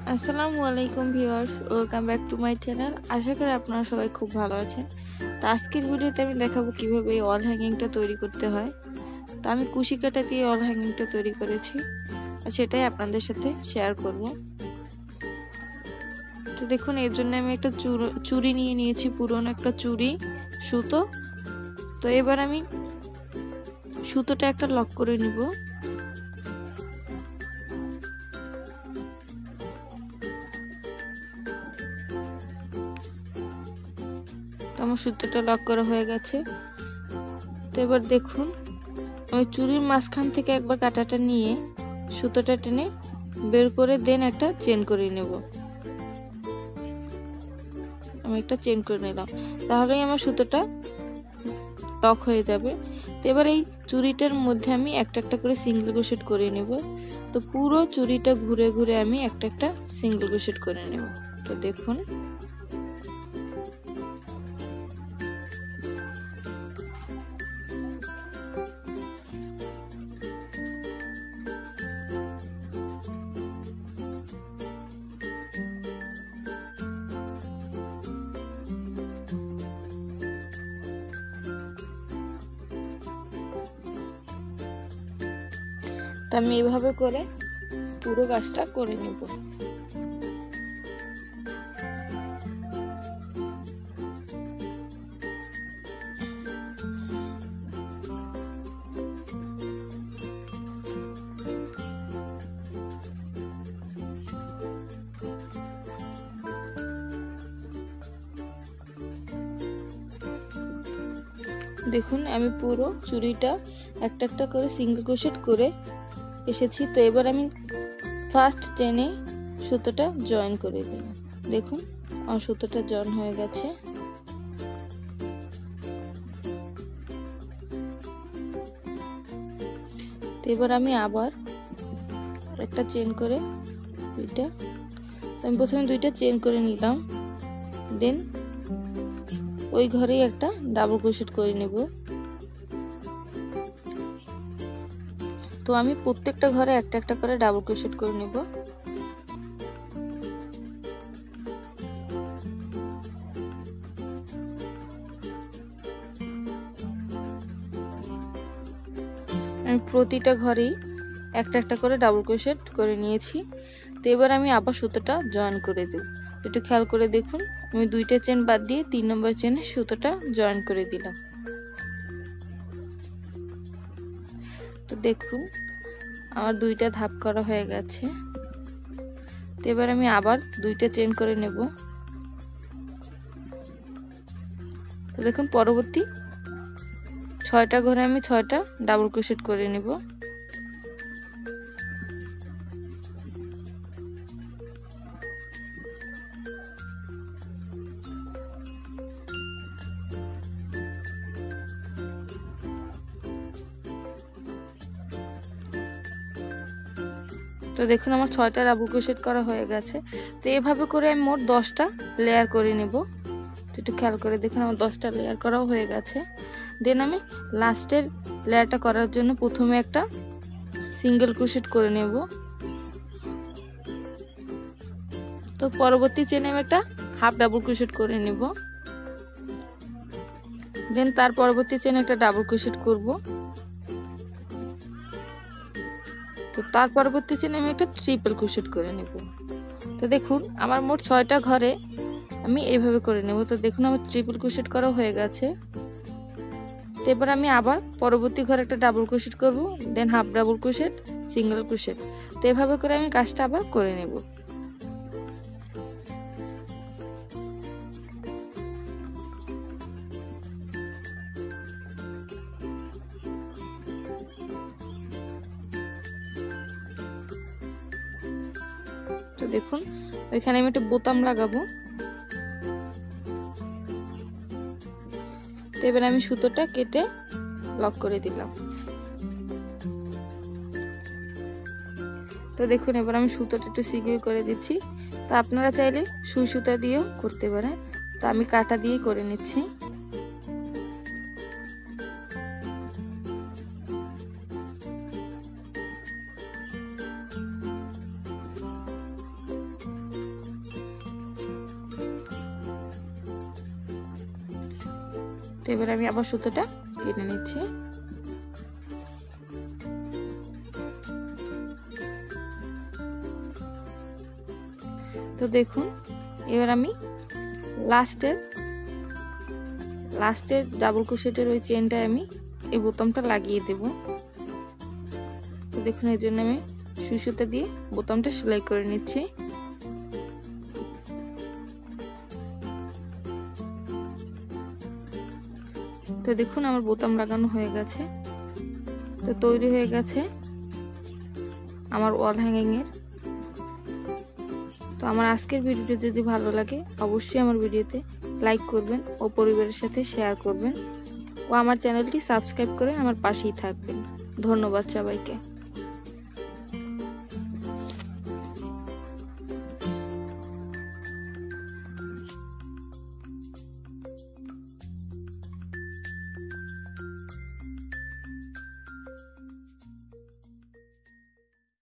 আসসালামু আলাইকুম viewers, welcome back to my channel. আশা করি আপনারা সবাই খুব ভালো আছেন। তো আজকের ভিডিওতে আমি দেখাবো কিভাবে এই ওয়াল হ্যাঙ্গিংটা তৈরি করতে হয়। তো আমি কুশি কাটা দিয়ে ওয়াল হ্যাঙ্গিংটা তৈরি করেছি, আর সেটাই আপনাদের সাথে শেয়ার করব। তো দেখুন, এর জন্য আমি একটা চুড়ি নিয়ে নিয়েছি, পুরনো একটা চুড়ি, সুতো। তো এবার আমি সুতোটা একটা লক করে নিব। তো আমার সুতোটা লক করা হয়ে গেছে। তো এবার দেখুন, আমি চুড়ির মাঝখান থেকে একবার কাঁটাটা নিয়ে সুতোটা টেনে বের করে দেন একটা চেন করে নেব। আমি একটা চেন করে নিলাম, তাহলেই আমার সুতোটা লক হয়ে যাবে। তো এবার এই চুড়িটার মধ্যে আমি একটা একটা করে সিঙ্গেল ক্রোশেট করে নেব। তো পুরো চুড়িটা ঘুরে ঘুরে আমি একটা একটা সিঙ্গেল ক্রোশেট করে নেব। তো দেখুন, তো আমি এইভাবে করে পুরো কাজটা করে নেব। দেখুন, আমি পুরো চুড়িটা একটা একটা করে সিঙ্গেল ক্রোশেট করে এসেছি। তো এবার আমি ফার্স্ট চেনে সুতোটা জয়েন করে দেব। দেখুন, আমার সুতোটা জয়েন হয়ে গেছে। তো এবার আমি আবার একটা চেন করে দুইটা, আমি প্রথমে দুইটা চেন করে নিলাম, দেন ওই ঘরেই একটা ডাবল ক্রোশেট করে নেব। তো আমি প্রত্যেকটা ঘরে একটা একটা করে ডাবল ক্রোশেট করে নেব। আমি প্রতিটা ঘরেই একটা একটা করে ডাবল ক্রোশেট করে নিয়েছি। তো এবার আমি আবার সুতোটা জয়েন করে দেব। একটু খেয়াল করে দেখুন, আমি দুইটা চেন বাদ দিয়ে 3 নম্বর চেনে সুতোটা জয়েন করে দিলাম। তো দেখুন, আমার দুইটা ধাপ করা হয়ে গেছে। তো এবার আমি আবার দুইটা চেন করে নেব। তো দেখুন, পরবর্তী 6টা ঘরে আমি 6টা ডাবল ক্রোশেট করে নেব। তো দেখুন, আমার 6টা ডাবল ক্রোশেট করা হয়ে গেছে। তো এভাবে করে আমি মোট 10টা লেয়ার করে নেব। একটু খেয়াল করে দেখুন, আমার 10টা লেয়ার করাও হয়ে গেছে। দেন আমি লাস্টের লেয়ারটা করার জন্য প্রথমে একটা সিঙ্গেল ক্রোশেট করে নেব। তো পরবর্তী চেনে আমি একটা হাফ ডাবল ক্রোশেট করে নেব। দেন তার পরবর্তী চেনে একটা ডাবল ক্রোশেট করব। তো তার পরবর্তী চেনে আমি একটা ট্রিপল ক্রোশেট করে নেব। তো দেখুন, আমার মোট 6টা ঘরে আমি এইভাবে করে নেব। তো দেখুন, আমার ট্রিপল ক্রোশেট করা হয়ে গেছে। তো এবার আমি আবার পরবর্তী ঘরে একটা ডাবল ক্রোশেট করব, then half double crochet, single crochet. তো এভাবে করে আমি কাজটা আবার করে নেব। তো দেখুন, ওইখানে আমি একটা বোতাম লাগাবো। তো এবার আমি সুতোটা কেটে লক করে দিলাম। তো দেখুন, এবার আমি সুতোটা একটু সিগিয়ে করে দিচ্ছি। তো আপনারা চাইলে সুই সুতা দিয়েও করতে পারেন। তো আমি কাটা দিয়ে করে নিচ্ছি। এবার আমি আবার সুতোটা কেটে নিচ্ছি। তো দেখুন এবার আমি লাস্টের ডাবল ক্রোশেটের ওই চেনটায় আমি এই বোতামটা লাগিয়ে দেব। তো দেখুন এর জন্য আমি সুই সুতা দিয়ে বোতামটা সেলাই করে নিচ্ছি। তো দেখুন আমার বোতাম লাগানো হয়ে গেছে। তো তৈরি হয়ে গেছে আমার ওয়াল হ্যাঙ্গিং এর। তো আমার আজকের ভিডিওটি যদি ভালো লাগে অবশ্যই আমার ভিডিওতে লাইক করবেন ও পরিবারের সাথে শেয়ার করবেন ও আমার চ্যানেলটি সাবস্ক্রাইব করে আমার পাশেই থাকবেন। ধন্যবাদ সবাইকে।